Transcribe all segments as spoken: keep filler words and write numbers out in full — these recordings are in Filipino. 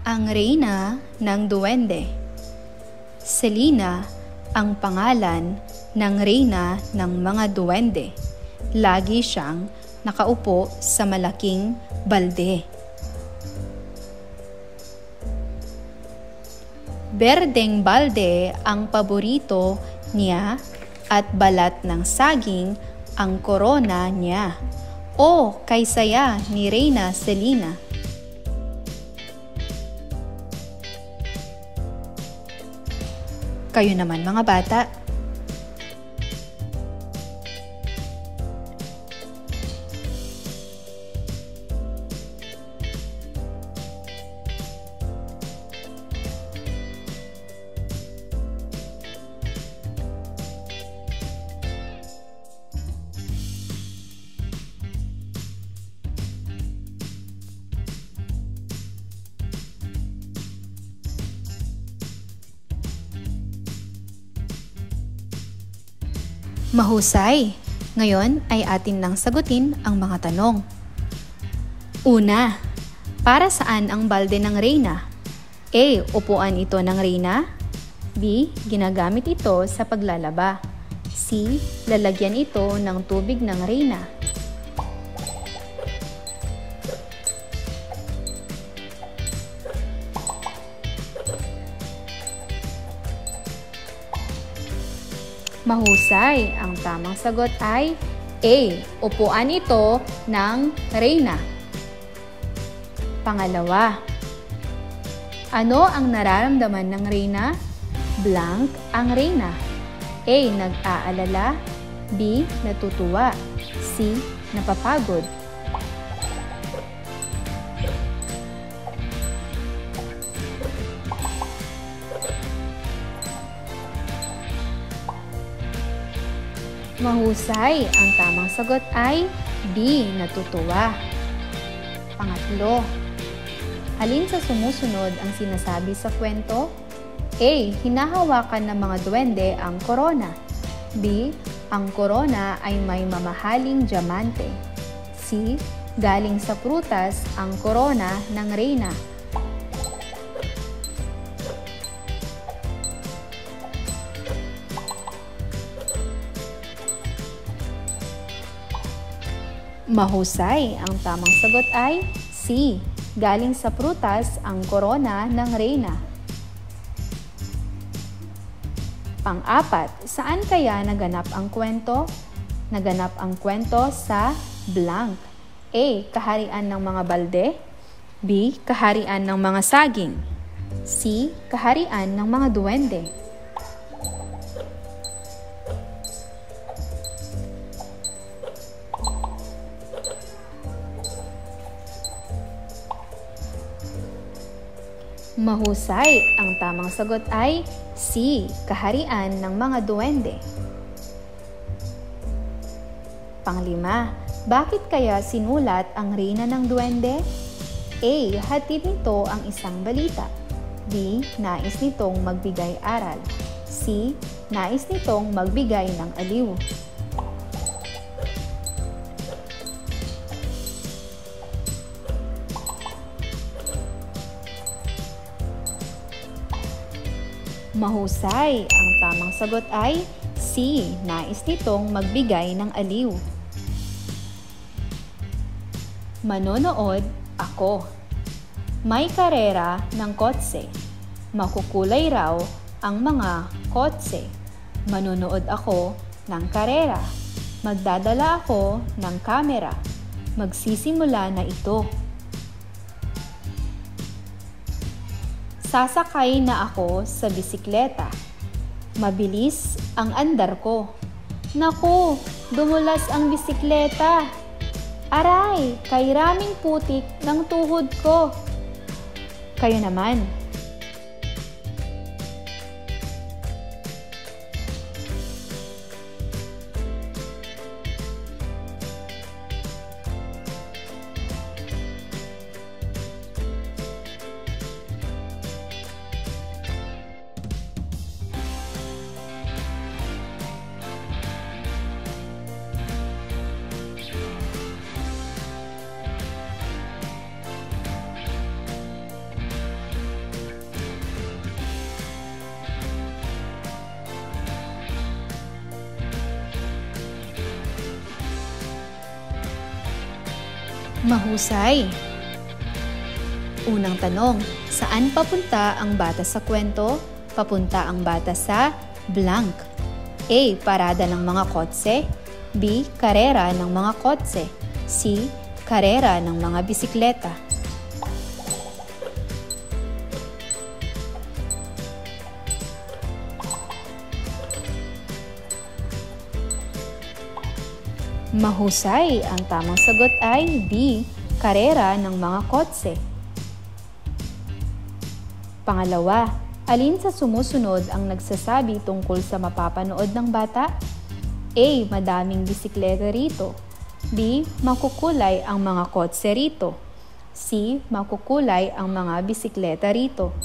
Ang reyna ng duwende. Selina ang pangalan ng reyna ng mga duwende. Lagi siyang nakaupo sa malaking balde. Berdeng balde ang paborito niya at balat ng saging ang korona niya. O kay saya ni Reyna Selina. Kayo naman mga bata. Mahusay! Ngayon ay atin nang sagutin ang mga tanong. Una, para saan ang balde ng reyna? A. Upuan ito ng reyna. B. Ginagamit ito sa paglalaba. C. Lalagyan ito ng tubig ng reyna. Mahusay! Ang tamang sagot ay A. Upuan ito ng reyna. Pangalawa, ano ang nararamdaman ng reyna? Blank ang reyna. A. Nag-aalala. B. Natutuwa. C. Napapagod. Mahusay! Ang tamang sagot ay B. Natutuwa. Pangatlo, alin sa sumusunod ang sinasabi sa kwento? A. Hinahawakan ng mga duwende ang korona. B. Ang korona ay may mamahaling diamante. C. Galing sa prutas ang korona ng reyna. Mahusay! Ang tamang sagot ay C. Galing sa prutas ang korona ng reyna. Pang-apat, saan kaya naganap ang kwento? Naganap ang kwento sa blank. A. Kaharian ng mga balde. B. Kaharian ng mga saging. C. Kaharian ng mga duwende. Mahusay! Ang tamang sagot ay C. Kaharian ng mga duwende. Panglima, bakit kaya sinulat ang reyna ng duwende? A. Hatid nito ang isang balita. B. Nais nitong magbigay aral. C. Nais nitong magbigay ng aliw. Mahusay! Ang tamang sagot ay C. Nais nitong magbigay ng aliw. Manonood ako. May karera ng kotse. Makukulay raw ang mga kotse. Manonood ako ng karera. Magdadala ako ng kamera. Magsisimula na ito. Sasakay na ako sa bisikleta. Mabilis ang andar ko. Naku, dumulas ang bisikleta. Aray, kay raming putik ng tuhod ko. Kayo naman. Mahusay! Unang tanong, saan papunta ang bata sa kwento? Papunta ang bata sa blank. A. Parada ng mga kotse. B. Karera ng mga kotse. C. Karera ng mga bisikleta. Mahusay! Ang tamang sagot ay B. Karera ng mga kotse. Pangalawa, alin sa sumusunod ang nagsasabi tungkol sa mapapanood ng bata? A. Madaming bisikleta rito. B. Makukulay ang mga kotse rito. C. Makukulay ang mga bisikleta rito.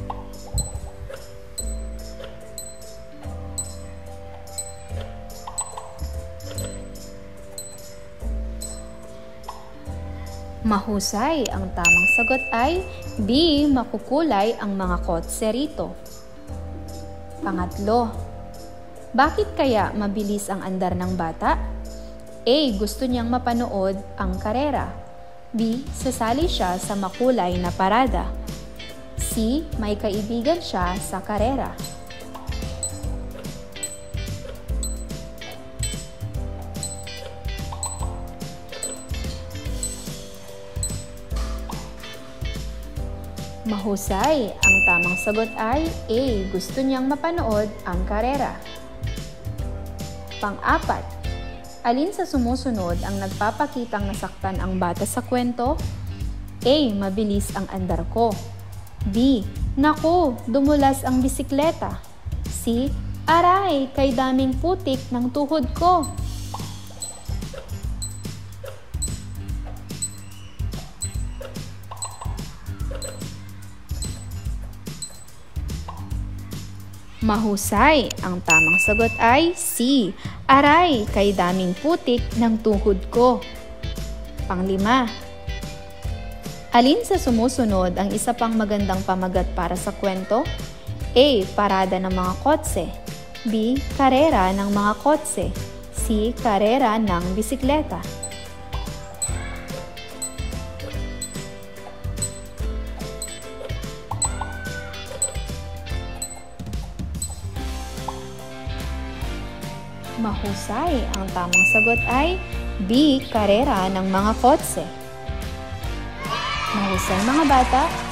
Mahusay! Ang tamang sagot ay B. Makukulay ang mga kotse rito. Pangatlo, bakit kaya mabilis ang andar ng bata? A. Gusto niyang mapanood ang karera. B. Sasali siya sa makulay na parada. C. May kaibigan siya sa karera. Mahusay! Ang tamang sagot ay A. Gusto niyang mapanood ang karera. Pang-apat, alin sa sumusunod ang nagpapakitang nasaktan ang bata sa kwento? A. Mabilis ang andar ko. B. Naku, dumulas ang bisikleta. C. Aray, kay daming putik ng tuhod ko. Mahusay! Ang tamang sagot ay C. Aray, kay daming putik ng tuhod ko. Panglima, alin sa sumusunod ang isa pang magandang pamagat para sa kwento? A. Parada ng mga kotse. B. Karera ng mga kotse. C. Karera ng bisikleta. Mahusay! Ang tamang sagot ay B. Karera ng mga kotse. Mahusay mga bata!